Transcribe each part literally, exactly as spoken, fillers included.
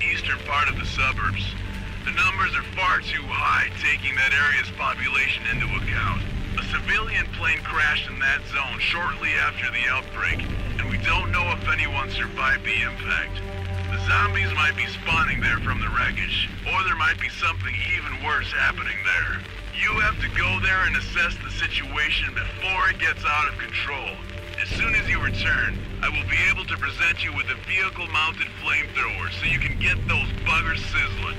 eastern part of the suburbs. The numbers are far too high, taking that area's population into account. A civilian plane crashed in that zone shortly after the outbreak, and we don't know if anyone survived the impact. The zombies might be spawning there from the wreckage, or there might be something even worse happening there. You have to go there and assess the situation before it gets out of control. As soon as you return, I will be able to present you with a vehicle-mounted flamethrower so you can get those buggers sizzling.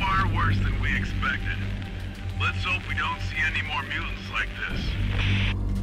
Let's hope we don't see any more mutants like this.